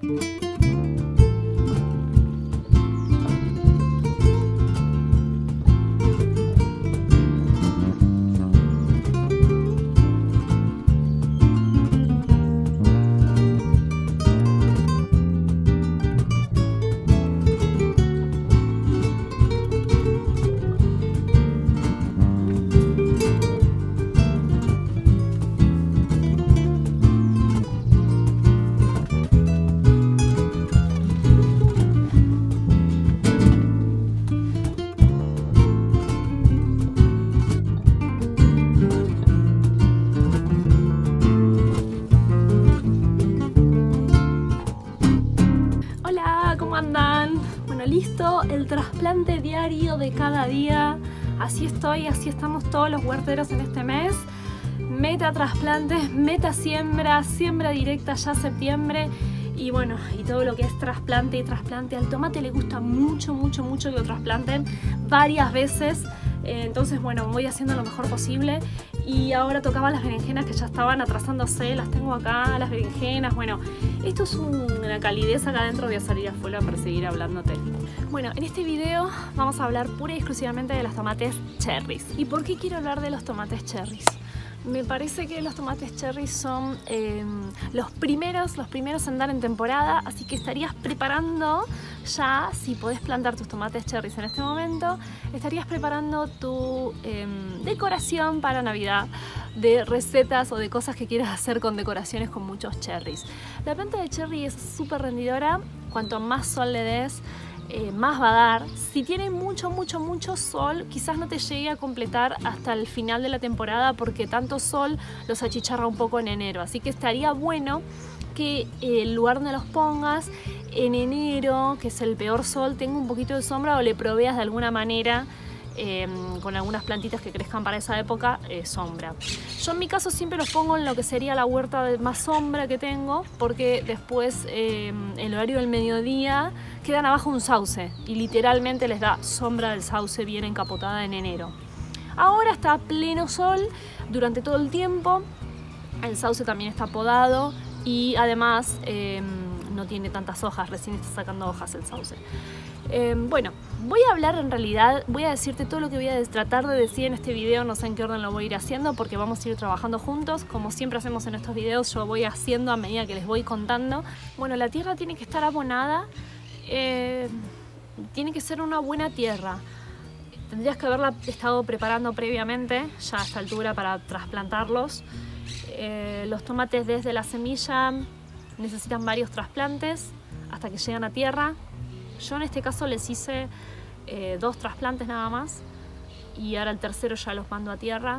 Listo el trasplante diario de cada día. Así estamos todos los huerteros en este mes. Meta trasplantes, meta siembra, siembra directa ya septiembre. Y bueno, y todo lo que es trasplante y trasplante. Al tomate le gusta mucho que lo trasplanten varias veces. Entonces bueno, voy haciendo lo mejor posible. Y ahora tocaba las berenjenas que ya estaban atrasándose. Las tengo acá, las berenjenas. Bueno, esto es una calidez acá adentro. Voy a salir afuera para seguir hablándote. Bueno, en este video vamos a hablar pura y exclusivamente de los tomates cherries. ¿Y por qué quiero hablar de los tomates cherries? Me parece que los tomates cherry son los primeros en dar en temporada, así que estarías preparando ya, si podés plantar tus tomates cherries en este momento, estarías preparando tu decoración para Navidad, de recetas o de cosas que quieras hacer con decoraciones con muchos cherries. La planta de cherry es súper rendidora, cuanto más sol le des, más va a dar. Si tiene mucho sol, quizás no te llegue a completar hasta el final de la temporada, porque tanto sol los achicharra un poco en enero, así que estaría bueno que el lugar donde los pongas en enero, que es el peor sol, tenga un poquito de sombra, o le proveas de alguna manera con algunas plantitas que crezcan para esa época, sombra. Yo en mi caso siempre los pongo en lo que sería la huerta de más sombra que tengo, porque después el horario del mediodía quedan abajo un sauce y literalmente les da sombra del sauce bien encapotada en enero. Ahora está a pleno sol durante todo el tiempo, el sauce también está podado y además no tiene tantas hojas, recién está sacando hojas el sauce. Bueno, voy a hablar en realidad, voy a decirte todo lo que voy a tratar de decir en este video, no sé en qué orden lo voy a ir haciendo porque vamos a ir trabajando juntos, como siempre hacemos en estos videos, yo voy haciendo a medida que les voy contando. Bueno, la tierra tiene que estar abonada, tiene que ser una buena tierra. Tendrías que haberla estado preparando previamente, ya a esta altura, para trasplantarlos. Los tomates desde la semilla necesitan varios trasplantes hasta que llegan a tierra. Yo en este caso les hice 2 trasplantes nada más y ahora el tercero ya los mando a tierra.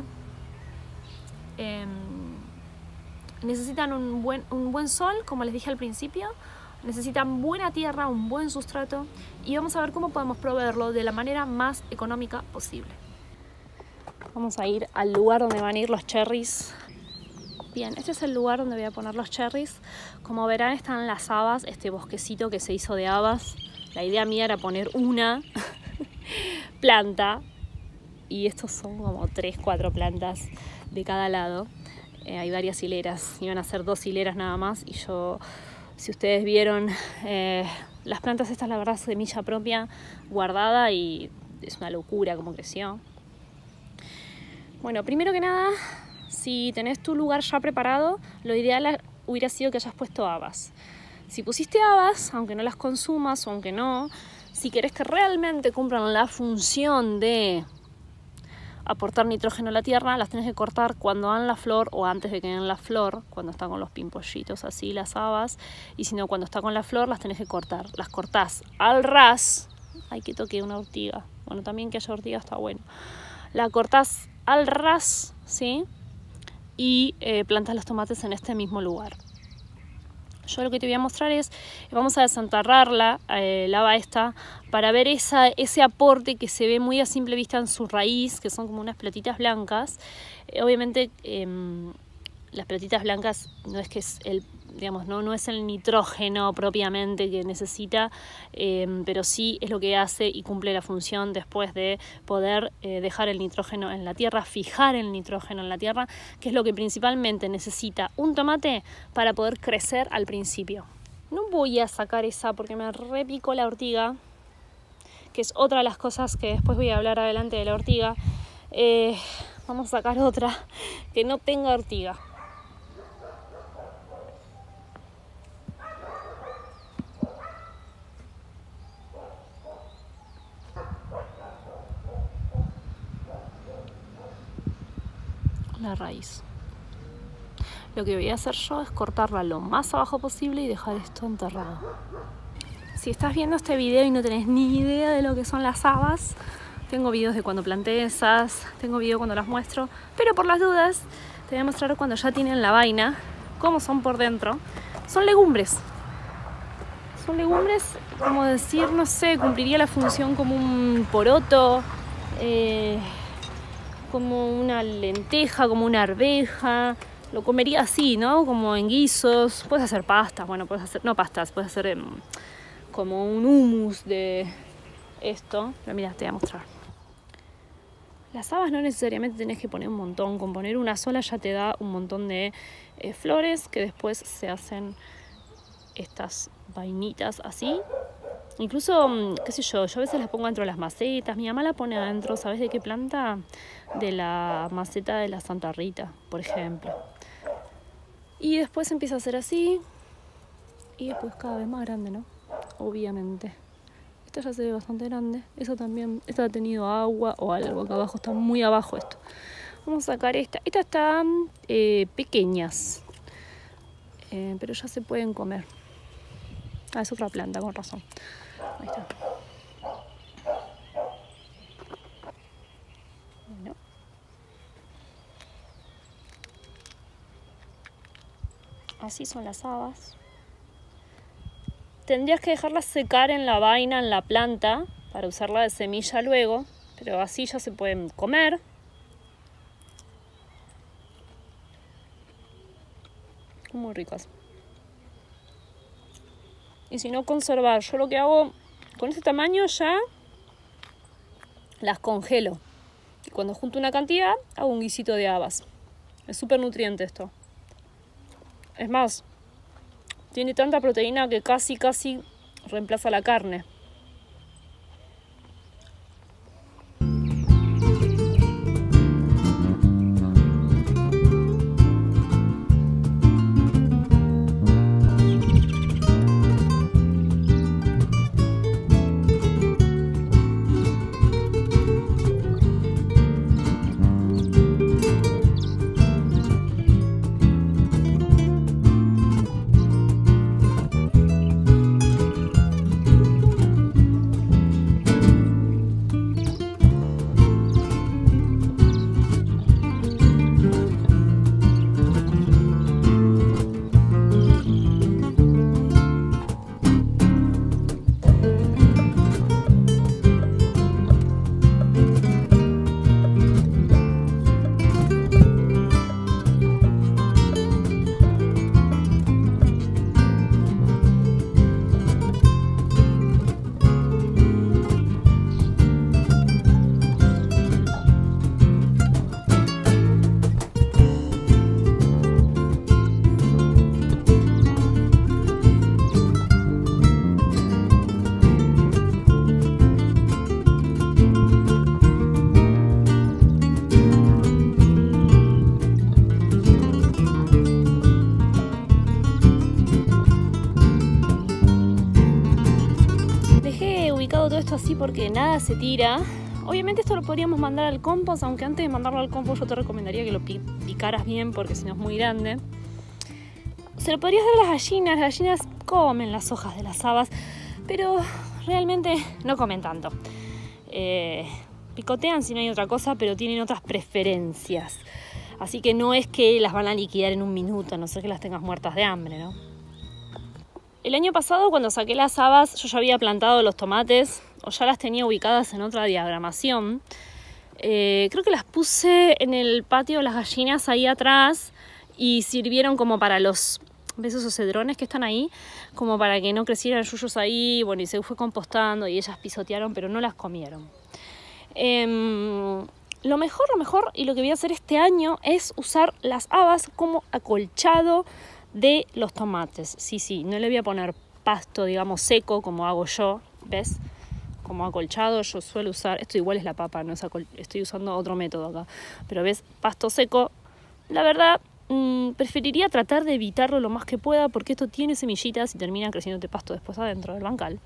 Necesitan un buen sol, como les dije al principio, necesitan buena tierra, un buen sustrato, y vamos a ver cómo podemos proveerlo de la manera más económica posible. Vamos a ir al lugar donde van a ir los cherries. Bien, este es el lugar donde voy a poner los cherries. Como verán, están las habas, este bosquecito que se hizo de habas. La idea mía era poner una planta y estos son como 3-4 plantas de cada lado. Hay varias hileras, iban a ser 2 hileras nada más y yo, si ustedes vieron, las plantas estas, la verdad, semilla propia guardada y es una locura cómo creció. Bueno, primero que nada, si tenés tu lugar ya preparado, lo ideal hubiera sido que hayas puesto habas. Si pusiste habas, aunque no las consumas o aunque no, si querés que realmente cumplan la función de aportar nitrógeno a la tierra, las tenés que cortar cuando dan la flor o antes de que den la flor, cuando están con los pimpollitos así las habas, y si no, cuando está con la flor las tenés que cortar. Las cortás al ras. Ay, que toque una ortiga. Bueno, también que haya ortiga está bueno. La cortás al ras, ¿sí? Y plantas los tomates en este mismo lugar. Yo lo que te voy a mostrar es, vamos a desenterrar la haba esta para ver ese aporte que se ve muy a simple vista en su raíz, que son como unas pelotitas blancas. Obviamente las pelotitas blancas no es que es no es el nitrógeno propiamente que necesita, pero sí es lo que hace y cumple la función después de poder dejar el nitrógeno en la tierra, fijar el nitrógeno en la tierra, que es lo que principalmente necesita un tomate para poder crecer al principio. No voy a sacar esa porque me repicó la ortiga, que es otra de las cosas que después voy a hablar adelante de la ortiga. Vamos a sacar otra que no tenga ortiga. La raíz. Lo que voy a hacer yo es cortarla lo más abajo posible y dejar esto enterrado. Si estás viendo este video y no tenés ni idea de lo que son las habas, tengo videos de cuando planté esas, tengo videos cuando las muestro, pero por las dudas te voy a mostrar cuando ya tienen la vaina, cómo son por dentro. Son legumbres. Son legumbres, como decir, no sé, cumpliría la función como un poroto, como una lenteja, como una arveja. Lo comería así, ¿no? Como en guisos. Puedes hacer pastas, bueno, puedes hacer, no pastas, puedes hacer como un hummus de esto. Pero mira, te voy a mostrar. Las habas no necesariamente tenés que poner un montón. Con poner una sola ya te da un montón de flores que después se hacen estas vainitas así. Incluso, qué sé yo a veces las pongo dentro de las macetas. Mi mamá la pone adentro, ¿sabes de qué planta? De la maceta de la Santa Rita, por ejemplo. Y después empieza a hacer así. Y después cada vez más grande, ¿no? Obviamente. Esta ya se ve bastante grande. Esa también, esta ha tenido agua o algo. Acá abajo está muy abajo esto. Vamos a sacar esta. Estas están pequeñas. Pero ya se pueden comer. Ah, es otra planta, con razón. Ahí está. Bueno. Así son las habas. Tendrías que dejarlas secar en la vaina, en la planta, para usarla de semilla luego, pero así ya se pueden comer. Muy ricas. Y si no, conservar. Yo lo que hago con este tamaño ya las congelo. Y cuando junto una cantidad, hago un guisito de habas. Es súper nutriente esto. Es más, tiene tanta proteína que casi reemplaza la carne. Todo esto así porque nada se tira. Obviamente esto lo podríamos mandar al compost, aunque antes de mandarlo al compost yo te recomendaría que lo picaras bien porque si no es muy grande. Se lo podrías dar a las gallinas comen las hojas de las habas, pero realmente no comen tanto. Picotean si no hay otra cosa, pero tienen otras preferencias. Así que no es que las van a liquidar en un minuto, a no ser que las tengas muertas de hambre, ¿no? El año pasado, cuando saqué las habas, yo ya había plantado los tomates, o ya las tenía ubicadas en otra diagramación. Creo que las puse en el patio de las gallinas ahí atrás y sirvieron como para los, ¿ves esos cedrones que están ahí? Como para que no crecieran yuyos ahí, bueno, y se fue compostando y ellas pisotearon, pero no las comieron. Lo mejor, y lo que voy a hacer este año es usar las habas como acolchado de los tomates. Sí, no le voy a poner pasto, digamos, seco como hago yo, ¿ves? Como acolchado yo suelo usar, esto igual es la papa, no es estoy usando otro método acá, pero ves, pasto seco, la verdad preferiría tratar de evitarlo lo más que pueda porque esto tiene semillitas y termina creciéndote pasto después adentro del bancal.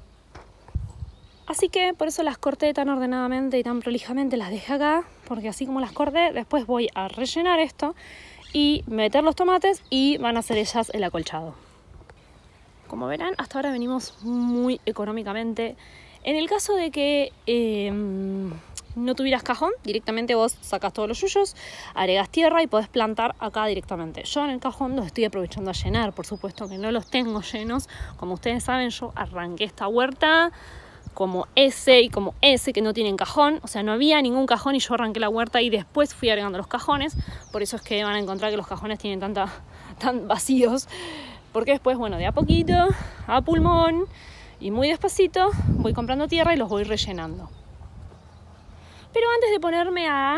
Así que por eso las corté tan ordenadamente y tan prolijamente, las dejé acá, porque así como las corté, después voy a rellenar esto y meter los tomates y van a ser ellas el acolchado. Como verán, hasta ahora venimos muy económicamente. En el caso de que no tuvieras cajón, directamente vos sacás todos los yuyos, agregás tierra y podés plantar acá directamente. Yo en el cajón los estoy aprovechando a llenar, por supuesto que no los tengo llenos. Como ustedes saben, yo arranqué esta huerta como ese y como ese que no tienen cajón. O sea, no había ningún cajón y yo arranqué la huerta y después fui agregando los cajones. Por eso es que van a encontrar que los cajones tienen tan vacíos. Porque después, bueno, de a poquito, a pulmón y muy despacito, voy comprando tierra y los voy rellenando. Pero antes de ponerme a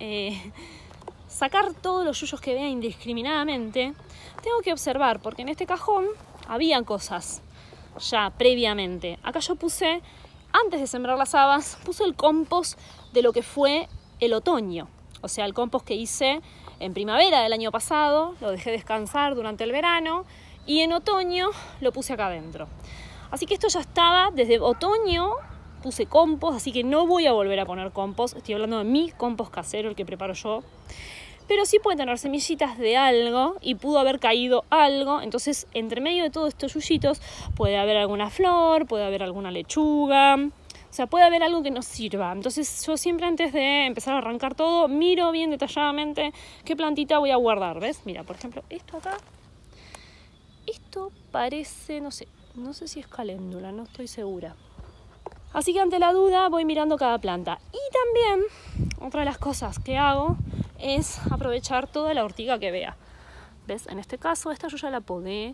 sacar todos los yuyos que vea indiscriminadamente, tengo que observar, porque en este cajón había cosas ya previamente. Acá yo puse, antes de sembrar las habas, puse el compost de lo que fue el otoño. O sea, el compost que hice en primavera del año pasado, lo dejé descansar durante el verano y en otoño lo puse acá adentro. Así que esto ya estaba desde otoño, puse compost, así que no voy a volver a poner compost. Estoy hablando de mi compost casero, el que preparo yo. Pero sí puede tener semillitas de algo y pudo haber caído algo. Entonces, entre medio de todos estos yuyitos puede haber alguna flor, puede haber alguna lechuga. O sea, puede haber algo que nos sirva. Entonces, yo siempre antes de empezar a arrancar todo, miro bien detalladamente qué plantita voy a guardar, ¿ves? Mira, por ejemplo, esto acá. Esto parece, no sé si es caléndula, no estoy segura. Así que ante la duda voy mirando cada planta. Y también, otra de las cosas que hago es aprovechar toda la ortiga que vea. ¿Ves? En este caso, esta yo ya la podé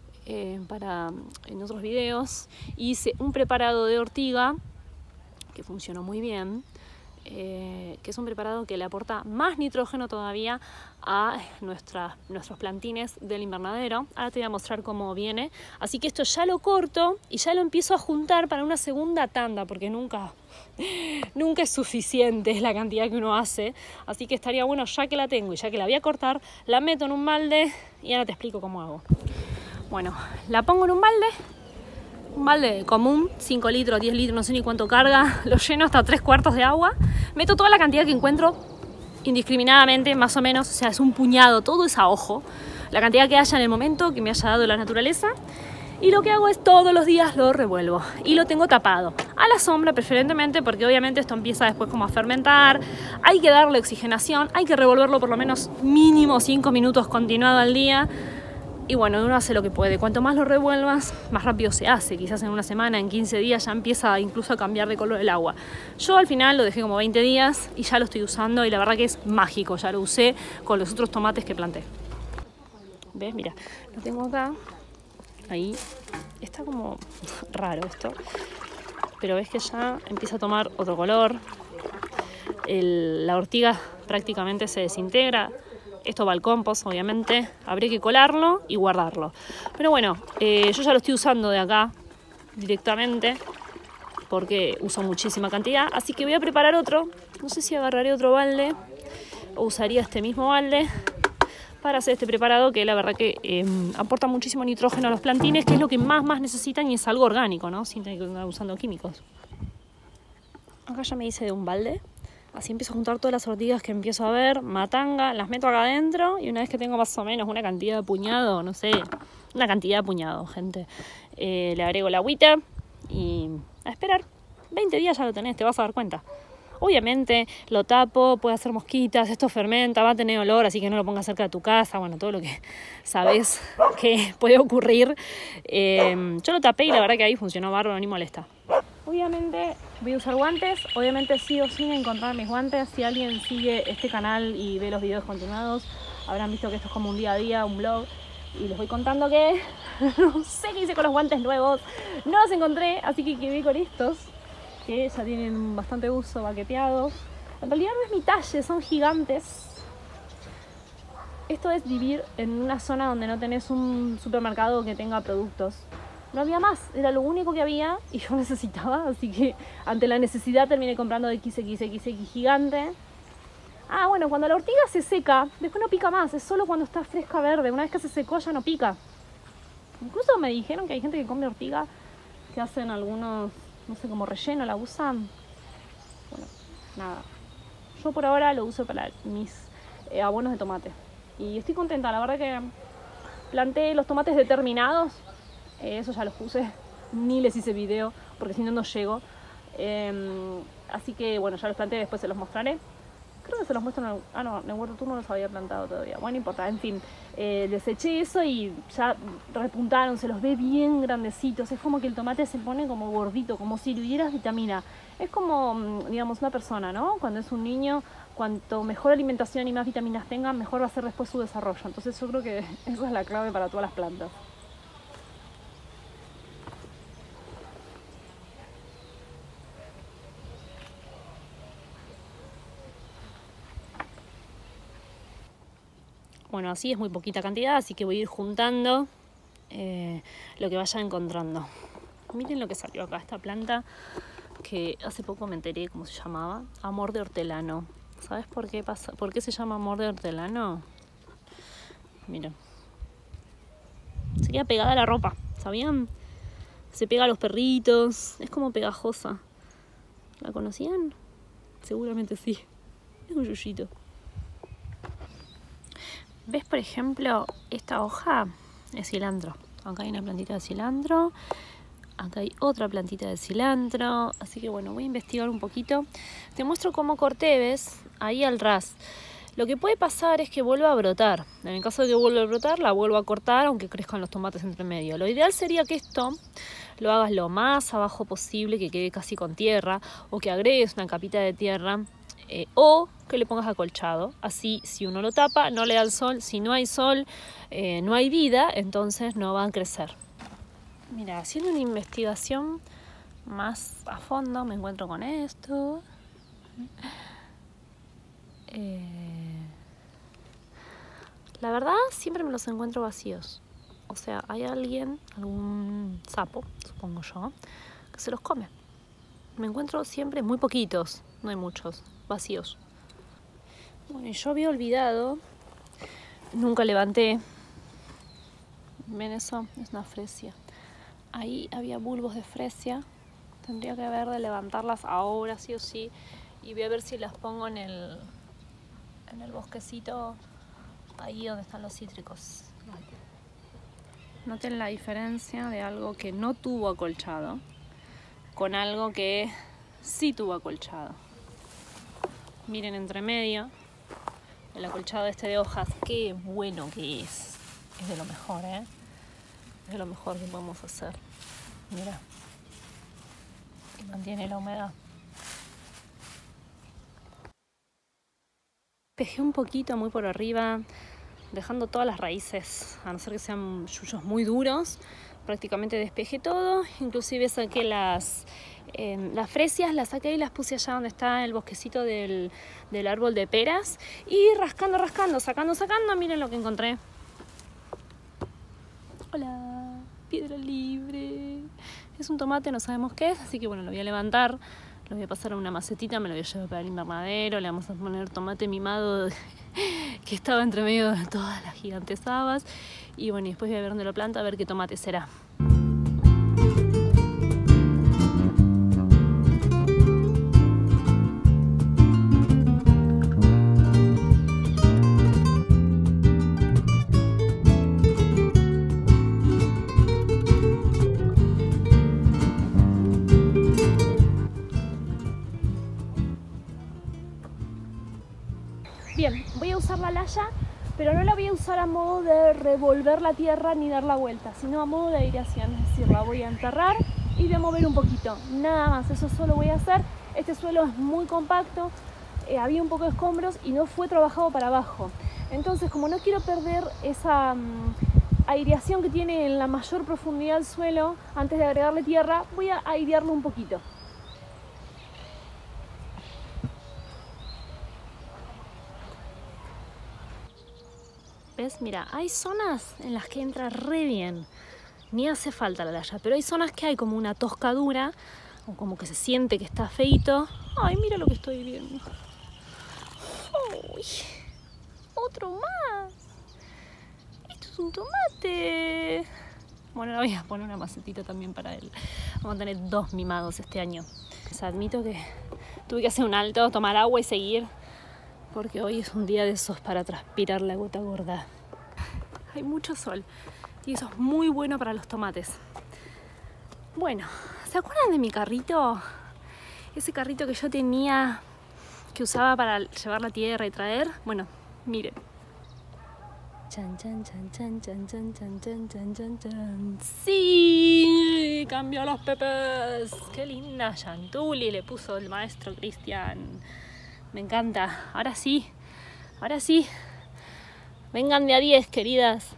en otros videos. Hice un preparado de ortiga que funcionó muy bien. Que es un preparado que le aporta más nitrógeno todavía a nuestros plantines del invernadero. Ahora te voy a mostrar cómo viene. Así que esto ya lo corto y ya lo empiezo a juntar para una segunda tanda, porque nunca es suficiente la cantidad que uno hace. Así que estaría bueno, ya que la tengo y ya que la voy a cortar, la meto en un balde y ahora te explico cómo hago. Bueno, la pongo en un balde común, 5 litros, 10 litros, no sé ni cuánto carga, lo lleno hasta 3/4 de agua, meto toda la cantidad que encuentro indiscriminadamente, más o menos, o sea, es un puñado, todo es a ojo, la cantidad que haya en el momento que me haya dado la naturaleza, y lo que hago es todos los días lo revuelvo y lo tengo tapado, a la sombra preferentemente, porque obviamente esto empieza después como a fermentar, hay que darle oxigenación, hay que revolverlo por lo menos mínimo 5 minutos continuado al día. Y bueno, uno hace lo que puede. Cuanto más lo revuelvas, más rápido se hace. Quizás en una semana, en 15 días ya empieza incluso a cambiar de color el agua. Yo al final lo dejé como 20 días y ya lo estoy usando y la verdad que es mágico. Ya lo usé con los otros tomates que planté. ¿Ves? Mira, lo tengo acá. Ahí. Está como raro esto. Pero ves que ya empieza a tomar otro color. La ortiga prácticamente se desintegra. Esto va al compost, obviamente. Habría que colarlo y guardarlo. Pero bueno, yo ya lo estoy usando de acá directamente porque uso muchísima cantidad. Así que voy a preparar otro. No sé si agarraré otro balde o usaría este mismo balde para hacer este preparado que la verdad que aporta muchísimo nitrógeno a los plantines, que es lo que más necesitan y es algo orgánico, ¿no? Sin tener que estar usando químicos. Acá ya me hice de un balde. Así empiezo a juntar todas las ortigas que empiezo a ver, matanga, las meto acá adentro y una vez que tengo más o menos una cantidad de puñado, no sé, una cantidad de puñado, gente, le agrego la agüita y a esperar. 20 días ya lo tenés, te vas a dar cuenta. Obviamente lo tapo, puede hacer mosquitas, esto fermenta, va a tener olor, así que no lo pongas cerca de tu casa, bueno, todo lo que sabes que puede ocurrir. Yo lo tapé y la verdad que ahí funcionó bárbaro, ni molesta. Obviamente voy a usar guantes, obviamente sí o sí encontrar mis guantes. Si alguien sigue este canal y ve los videos continuados, habrán visto que esto es como un día a día, un vlog. Y les voy contando que no sé qué hice con los guantes nuevos, no los encontré, así que quedé con estos, que ya tienen bastante uso, baqueteados. En realidad no es mi talle, son gigantes. Esto es vivir en una zona donde no tenés un supermercado que tenga productos. No había más, era lo único que había y yo necesitaba, así que ante la necesidad terminé comprando de XXXX gigante. Ah, bueno, cuando la ortiga se seca, después no pica más, es solo cuando está fresca verde. Una vez que se secó ya no pica. Incluso me dijeron que hay gente que come ortiga, que hacen algunos, no sé, como relleno, la usan. Bueno, nada. Yo por ahora lo uso para mis abonos de tomate. Y estoy contenta, la verdad que planté los tomates determinados. Eso ya los puse, ni les hice video, porque si no, no llego. Así que bueno, ya los planté, después se los mostraré. Creo que se los muestro en el... Ah, no, en el Huerto Tour no los había plantado todavía. Bueno, no importa, en fin. Les eché eso y ya repuntaron, se los ve bien grandecitos. Es como que el tomate se pone como gordito, como si le dieras vitamina. Es como, digamos, una persona, ¿no? Cuando es un niño, cuanto mejor alimentación y más vitaminas tenga, mejor va a ser después su desarrollo. Entonces yo creo que esa es la clave para todas las plantas. Bueno, así es muy poquita cantidad, así que voy a ir juntando lo que vaya encontrando. Miren lo que salió acá, esta planta que hace poco me enteré cómo se llamaba. Amor de hortelano. ¿Sabes por qué pasa? ¿Por qué se llama amor de hortelano? Miren. Se queda pegada a la ropa, ¿sabían? Se pega a los perritos, es como pegajosa. ¿La conocían? Seguramente sí. Es un yuyito. ¿Ves, por ejemplo, esta hoja? Es cilantro. Acá hay una plantita de cilantro. Acá hay otra plantita de cilantro. Así que bueno, voy a investigar un poquito. Te muestro cómo corté, ¿ves? Ahí al ras. Lo que puede pasar es que vuelva a brotar. En el caso de que vuelva a brotar, la vuelvo a cortar, aunque crezcan los tomates entre medio. Lo ideal sería que esto lo hagas lo más abajo posible, que quede casi con tierra, o que agregues una capita de tierra, o que le pongas acolchado. Así, si uno lo tapa, no le da el sol. Si no hay sol, no hay vida, entonces no van a crecer. Mira, haciendo una investigación más a fondo, me encuentro con esto. La verdad, siempre me los encuentro vacíos. O sea, hay alguien, algún sapo, supongo yo, que se los come. Me encuentro siempre muy poquitos, no hay muchos, vacíos. Bueno, y yo había olvidado, nunca levanté. ¿Ven eso? Es una fresia. Ahí había bulbos de fresia. Tendría que ver de levantarlas ahora, sí o sí. Y voy a ver si las pongo en el bosquecito, ahí donde están los cítricos. Noten la diferencia de algo que no tuvo acolchado con algo que sí tuvo acolchado. Miren entre medio el acolchado este de hojas, qué bueno que es. Es de lo mejor, ¿eh? Es de lo mejor que podemos hacer. Mira. Y mantiene la humedad. Despejé un poquito muy por arriba, dejando todas las raíces, a no ser que sean yuyos muy duros. Prácticamente despejé todo, inclusive saqué las fresias, las saqué y las puse allá donde está el bosquecito del árbol de peras. Y rascando, sacando, miren lo que encontré. Hola, piedra libre. Es un tomate, no sabemos qué es, así que bueno, lo voy a levantar. Lo voy a pasar a una macetita, me lo voy a llevar para el invernadero. Le vamos a poner tomate mimado que estaba entre medio de todas las gigantes habas. Y bueno, y después voy a ver dónde lo planta, a ver qué tomate será. Bien, voy a usar la laya, pero no la voy a usar a modo de revolver la tierra ni dar la vuelta, sino a modo de aireación, es decir, la voy a enterrar y voy a mover un poquito, nada más, eso solo voy a hacer. Este suelo es muy compacto, había un poco de escombros y no fue trabajado para abajo. Entonces, como no quiero perder esa aireación que tiene en la mayor profundidad el suelo, antes de agregarle tierra, voy a airearlo un poquito. ¿Ves? Mira, hay zonas en las que entra re bien. Ni hace falta la laya, pero hay zonas que hay como una toscadura, o como que se siente que está feito. Ay, mira lo que estoy viendo. Uy, otro más. Esto es un tomate. Bueno, le voy a poner una macetita también para él. Vamos a tener 2 mimados este año. Les admito que tuve que hacer un alto, tomar agua y seguir, porque hoy es un día de esos para transpirar la gota gorda. Hay mucho sol y eso es muy bueno para los tomates. Bueno, ¿se acuerdan de mi carrito? Ese carrito que yo tenía, que usaba para llevar la tierra y traer. Bueno, miren. Chan, chan, chan, chan, chan, chan, chan, chan, chan, chan, chan. ¡Sí! ¡Cambió los pepes! ¡Qué linda Chantilly le puso el maestro Cristian! Me encanta. Ahora sí. Ahora sí. Vengan de a 10, queridas.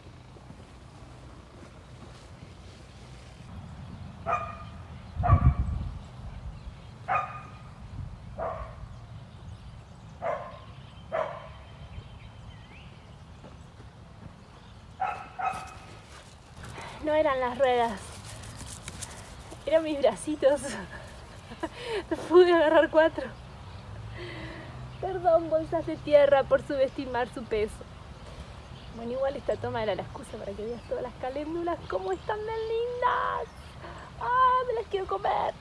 No eran las ruedas, eran mis bracitos. No pude agarrar 4. Perdón, bolsas de tierra, por subestimar su peso. Bueno, igual esta toma era la excusa para que veas todas las caléndulas cómo están de lindas. ¡Ah, me las quiero comer!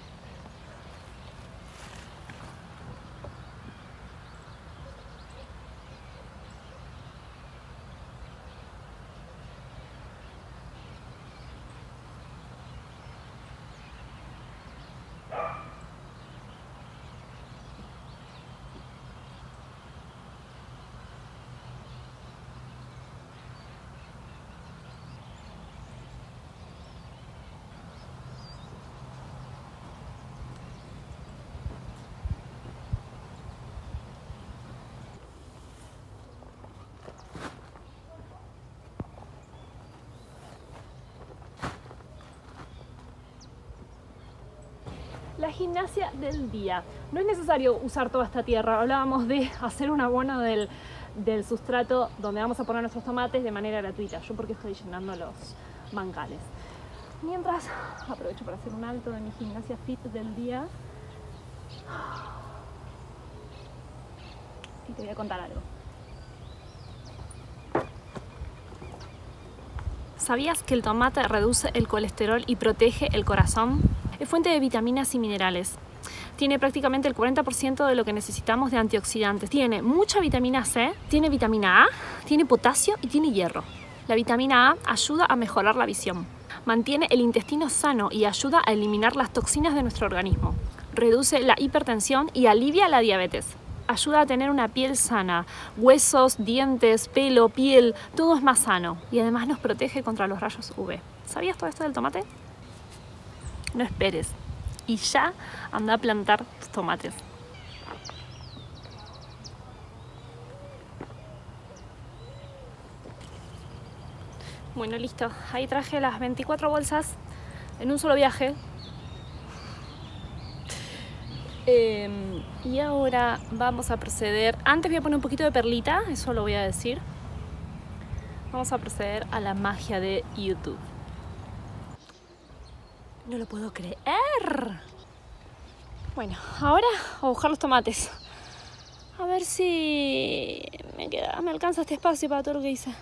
La gimnasia del día. No es necesario usar toda esta tierra. Hablábamos de hacer un abono del sustrato donde vamos a poner nuestros tomates de manera gratuita. Yo porque estoy llenando los bancales. Mientras aprovecho para hacer un alto de mi gimnasia fit del día. Y te voy a contar algo. ¿Sabías que el tomate reduce el colesterol y protege el corazón? Es fuente de vitaminas y minerales. Tiene prácticamente el 40% de lo que necesitamos de antioxidantes. Tiene mucha vitamina C, tiene vitamina A, tiene potasio y tiene hierro. La vitamina A ayuda a mejorar la visión. Mantiene el intestino sano y ayuda a eliminar las toxinas de nuestro organismo. Reduce la hipertensión y alivia la diabetes. Ayuda a tener una piel sana. Huesos, dientes, pelo, piel, todo es más sano. Y además nos protege contra los rayos UV. ¿Sabías todo esto del tomate? No esperes y ya anda a plantar tus tomates. Bueno, listo. Ahí traje las 24 bolsas en un solo viaje. Y ahora vamos a proceder. Antes voy a poner un poquito de perlita, eso lo voy a decir. Vamos a proceder a la magia de YouTube. No lo puedo creer. Bueno, ahora a buscar los tomates. A ver si me alcanza este espacio para todo lo que hice.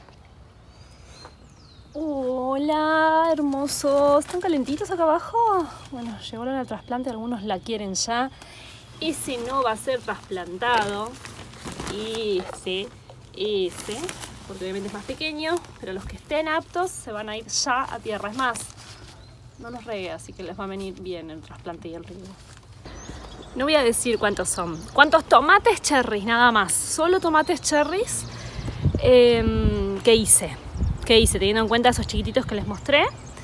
Hola, hermosos. ¿Están calentitos acá abajo? Bueno, llegó la hora del trasplante. Algunos la quieren ya. Ese no va a ser trasplantado. Ese. Porque obviamente es más pequeño. Pero los que estén aptos se van a ir ya a tierra. Es más, no los regué, así que les va a venir bien el trasplante y el riego. No voy a decir cuántos son. ¿Cuántos tomates cherries? Nada más. Solo tomates cherries. ¿Qué hice? Teniendo en cuenta esos chiquititos que les mostré.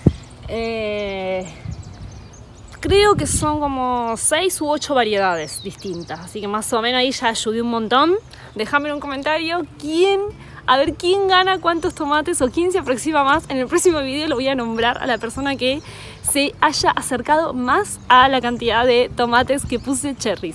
Creo que son como 6 u 8 variedades distintas. Así que más o menos ahí ya ayudé un montón. Déjame en un comentario a ver quién gana cuántos tomates o quién se aproxima más. En el próximo video lo voy a nombrar a la persona que se haya acercado más a la cantidad de tomates que puse cherries.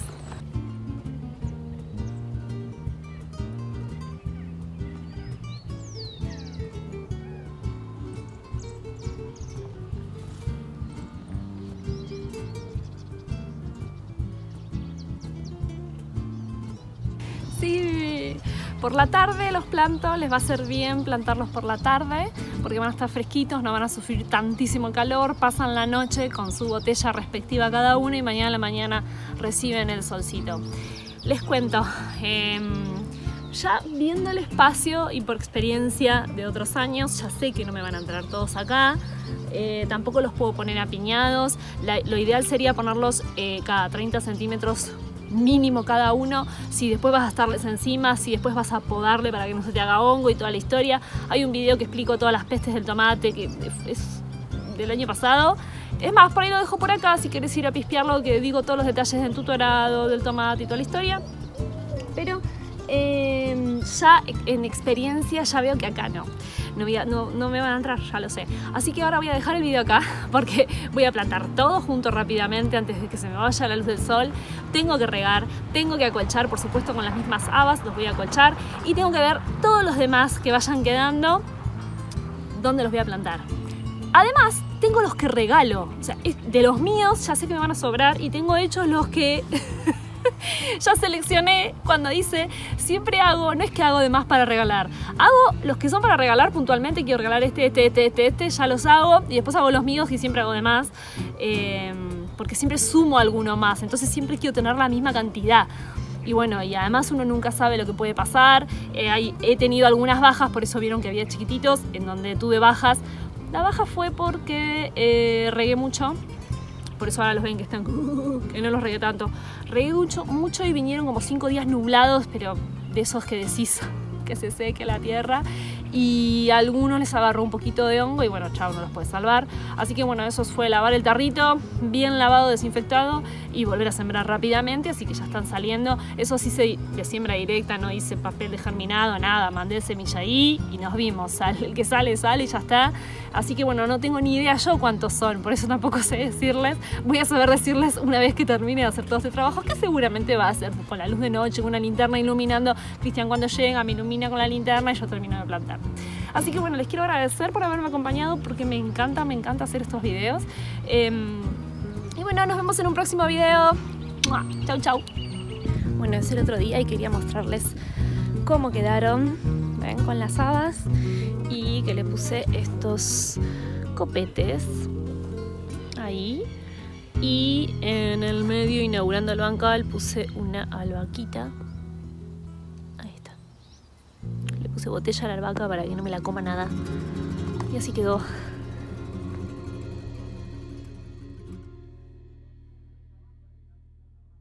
Por la tarde los planto, les va a ser bien plantarlos por la tarde porque van a estar fresquitos, no van a sufrir tantísimo calor, pasan la noche con su botella respectiva cada uno y mañana a la mañana reciben el solcito. Les cuento, ya viendo el espacio y por experiencia de otros años, ya sé que no me van a entrar todos acá. Tampoco los puedo poner apiñados. Lo ideal sería ponerlos cada 30 centímetros mínimo cada uno. Si después vas a estarles encima, si después vas a podarle para que no se te haga hongo y toda la historia. Hay un video que explico todas las pestes del tomate que es del año pasado. Es más, por ahí lo dejo por acá si quieres ir a pispearlo, que digo todos los detalles del tutorado, del tomate y toda la historia. Pero ya en experiencia ya veo que acá no me van a entrar, ya lo sé. Así que ahora voy a dejar el video acá porque voy a plantar todo junto rápidamente antes de que se me vaya la luz del sol. Tengo que regar, tengo que acolchar, por supuesto con las mismas habas los voy a acolchar, y tengo que ver todos los demás que vayan quedando dónde los voy a plantar. Además tengo los que regalo, o sea, de los míos ya sé que me van a sobrar, y tengo hechos los que ya seleccioné cuando dice, siempre hago, no es que hago de más para regalar, hago los que son para regalar puntualmente, quiero regalar este, ya los hago, y después hago los míos y siempre hago de más, porque siempre sumo alguno más, entonces siempre quiero tener la misma cantidad. Y bueno, y además uno nunca sabe lo que puede pasar. He tenido algunas bajas, por eso vieron que había chiquititos, en donde tuve bajas. La baja fue porque regué mucho. Por eso ahora los ven que están, que no los regué tanto. Regué mucho y vinieron como 5 días nublados, pero de esos que decís que se seque la tierra. Y a algunos les agarró un poquito de hongo y bueno, chao, no los puede salvar. Así que bueno, eso fue lavar el tarrito, bien lavado, desinfectado, y volver a sembrar rápidamente, así que ya están saliendo. Eso sí hice de siembra directa, no hice papel de germinado, nada, mandé semilla ahí y nos vimos. El que sale, sale y ya está. Así que bueno, no tengo ni idea yo cuántos son, por eso tampoco sé decirles. Voy a saber decirles una vez que termine de hacer todo este trabajo, que seguramente va a ser con la luz de noche, con una linterna iluminando. Cristian cuando llega me ilumina con la linterna y yo termino de plantar. Así que bueno, les quiero agradecer por haberme acompañado porque me encanta hacer estos videos. Y bueno, nos vemos en un próximo video. Chau, chau. Bueno, es el otro día y quería mostrarles cómo quedaron, ¿ven? Con las habas, y que le puse estos copetes ahí. Y en el medio, inaugurando el bancal, puse una albahaquita. Puse botella a la albahaca para que no me la coma nada. Y así quedó.